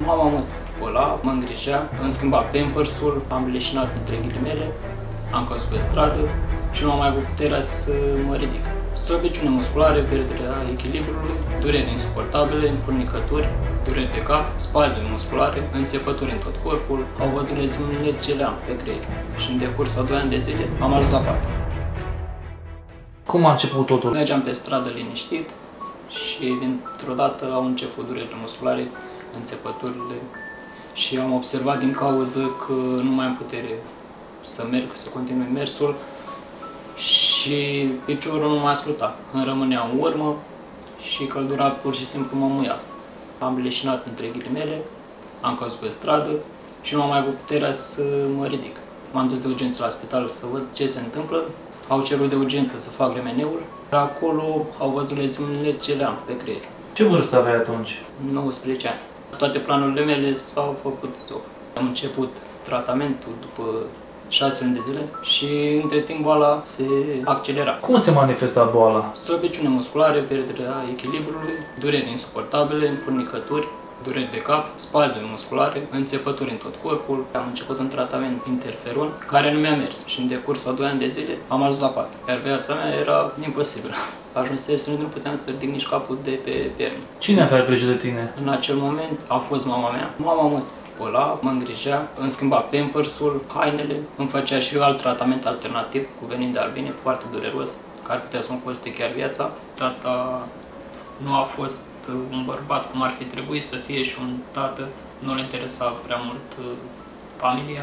Mama mă spăla, mă îngrija, îmi schimba Pampers-ul, am leșinat între ghilimele, am căzut pe stradă și nu am mai avut puterea să mă ridic. Slăbiciune musculare, pierderea echilibrului, dureri insuportabile, înfurnicături, dureri de cap, spasme musculare, înțepături în tot corpul, au văzut leziunile ce le am pe creier și în decursul a 2 ani de zile am ajuns la pat. Cum a început totul? Mergeam pe stradă liniștit și dintr-o dată au început durerile musculare, înțepăturile și am observat din cauză că nu mai am putere să merg, să continui mersul și piciorul nu mai asculta. Îmi rămânea în urmă și căldura pur și simplu mă muia. Am leșinat între ghilimele, am căzut pe stradă și nu am mai avut puterea să mă ridic. M-am dus de urgență la spital să văd ce se întâmplă. Au cerut de urgență să fac remeneul. Acolo au văzut leziunile ce le am pe creier. Ce vârstă aveai atunci? 19 ani. Toate planurile mele s-au făcut zop. Am început tratamentul după 6 luni de zile și între timp boala se accelera. Cum se manifesta boala? Slăbiciune musculare, pierderea echilibrului, dureri insuportabile, înfurnicături, dureri de cap, spasme musculare, înțepături în tot corpul. Am început un tratament interferon care nu mi-a mers și în decursul a 2 ani de zile am ajuns la pat. Iar viața mea era imposibilă. Ajunsesem, nu puteam să ridic nici capul de pe pernă. Cine avea grijă de tine? În acel moment a fost mama mea. Mama mă spăla, mă îngrija, îmi schimba Pampers-ul, hainele, îmi făcea și eu alt tratament alternativ cu venin de albine, foarte dureros, care putea să mă coste chiar viața. Tata nu a fost un bărbat cum ar fi trebuit să fie și un tată, nu le interesa prea mult familia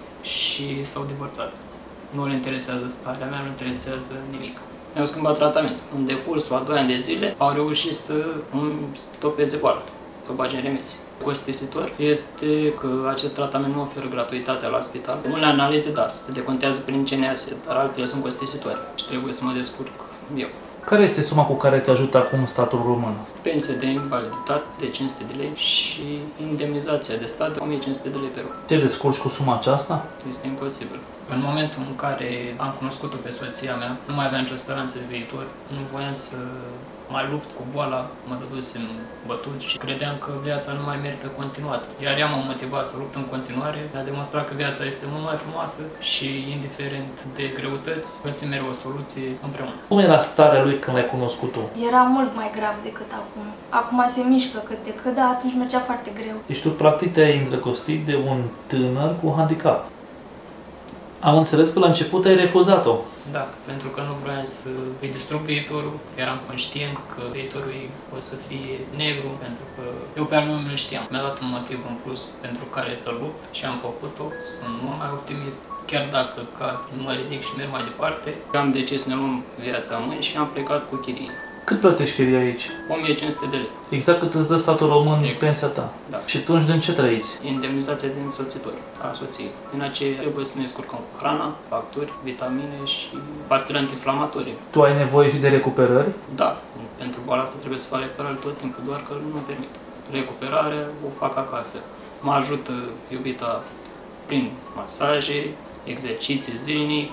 și s-au divorțat. Nu le interesează starea mea, nu le interesează nimic. Mi-au schimbat tratament. În decursul a 2 ani de zile au reușit să îmi stopeze boala, să o bage în remisie. Costisitor este că acest tratament nu oferă gratuitatea la spital. Unele analize, dar se decontează prin CNAS, dar altele sunt costisitoare și trebuie să mă descurc eu. Care este suma cu care te ajută acum statul român? Pensie de invaliditate de 500 de lei și indemnizația de stat de 1500 de lei pe lună. Te descurci cu suma aceasta? Este imposibil. În momentul în care am cunoscut-o pe soția mea, nu mai aveam nicio speranță de viitor, nu voiam să mai lupt cu boala, mă dădusem bătut și credeam că viața nu mai merită continuată. Iar ea m-a motivat să lupt în continuare, mi-a demonstrat că viața este mult mai frumoasă și, indiferent de greutăți, găsim mereu o soluție împreună. Cum era starea lui când l-ai cunoscut tu? Era mult mai grav decât acum. Acum se mișcă cât de cât, dar atunci mergea foarte greu. Deci tu practic te-ai îndrăgostit de un tânăr cu handicap. Am înțeles că la început ai refuzat-o. Da, pentru că nu vroiam să îi distrug viitorul. Eram conștient că viitorul ei o să fie negru, pentru că eu pe al meu nu știam. Mi-a dat un motiv în plus pentru care să lupt și am făcut-o. Sunt mult mai optimist. Chiar dacă cad, nu mă ridic și merg mai departe. Am decis să ne luăm viața în mâini și am plecat cu chirie. Cât plătești chiria aici? 1500 de lei. Exact cât îți dă statul român Exact. pensia ta. Da. Și atunci din ce trăiți? Indemnizația din soțitor, a soției. Din aceea trebuie să ne scurcăm cu hrana, facturi, vitamine și pastile antiinflamatorii. Tu ai nevoie și de recuperări? Da, pentru boala asta trebuie să fac recuperare tot timpul, doar că nu mă permit. Recuperarea o fac acasă. Mă ajută iubita prin masaje, exerciții zilnic.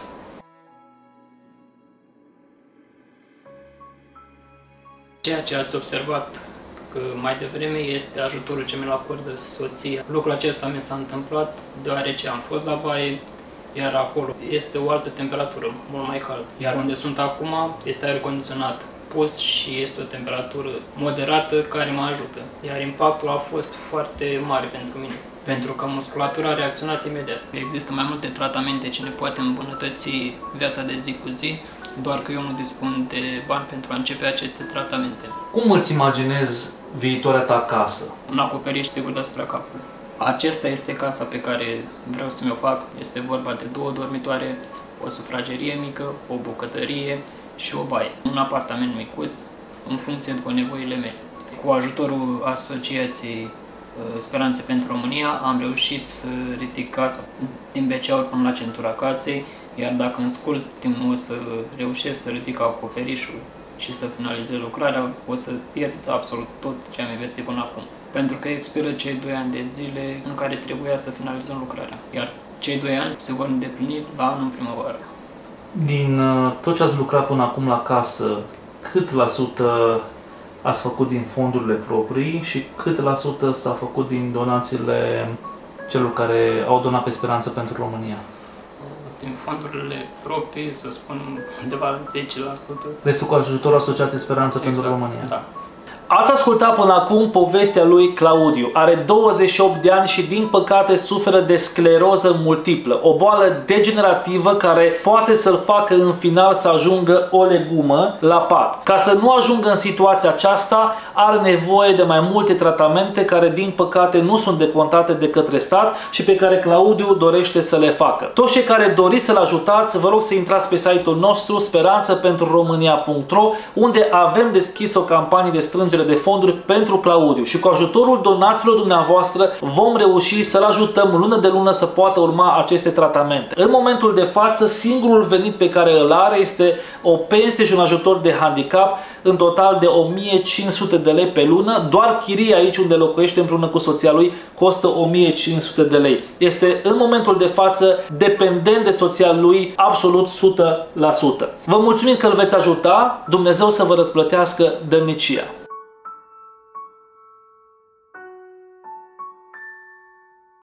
Ceea ce ați observat mai devreme este ajutorul ce mi-l acordă soția. Lucrul acesta mi s-a întâmplat deoarece am fost la baie, iar acolo este o altă temperatură, mult mai caldă. Iar unde sunt acum este aer condiționat pus și este o temperatură moderată care mă ajută. Iar impactul a fost foarte mare pentru mine, pentru că musculatura a reacționat imediat. Există mai multe tratamente ce ne poate îmbunătăți viața de zi cu zi, doar că eu nu dispun de bani pentru a începe aceste tratamente. Cum îți imaginezi viitoarea ta casă? Un acoperiș sigur deasupra capului. Acesta este casa pe care vreau să mi-o fac. Este vorba de 2 dormitoare, o sufragerie mică, o bucătărie și o baie. Un apartament micuț, în funcție de nevoile mele. Cu ajutorul Asociației Speranțe pentru România am reușit să ridic casa din BC-uri până la centura casei, iar dacă în scurt timp nu o să reușesc să ridic acoperișul și să finalizez lucrarea, o să pierd absolut tot ce am investit până acum. Pentru că expiră cei 2 ani de zile în care trebuia să finalizăm lucrarea, iar cei 2 ani se vor îndeplini la anul în primăvară. Din tot ce ați lucrat până acum la casă, cât la sută ați făcut din fondurile proprii și cât la sută s-a făcut din donațiile celor care au donat pe Speranță pentru România? Din fondurile proprii, să spunem, undeva la 10%. Restul cu ajutorul Asociației Speranță pentru România. Da. Ați ascultat până acum povestea lui Claudiu. Are 28 de ani și din păcate suferă de scleroză multiplă, o boală degenerativă care poate să-l facă în final să ajungă o legumă la pat. Ca să nu ajungă în situația aceasta, are nevoie de mai multe tratamente care din păcate nu sunt decontate de către stat și pe care Claudiu dorește să le facă. Toți cei care doriți să-l ajutați, vă rog să intrați pe site-ul nostru speranțapentruromânia.ro, unde avem deschis o campanie de strângere de fonduri pentru Claudiu și cu ajutorul donațiilor dumneavoastră vom reuși să-l ajutăm lună de lună să poată urma aceste tratamente. În momentul de față, singurul venit pe care îl are este o pensie și un ajutor de handicap în total de 1500 de lei pe lună. Doar chiria aici unde locuiește împreună cu soția lui costă 1500 de lei. Este în momentul de față dependent de soția lui absolut 100%. Vă mulțumim că îl veți ajuta. Dumnezeu să vă răsplătească dărnicia.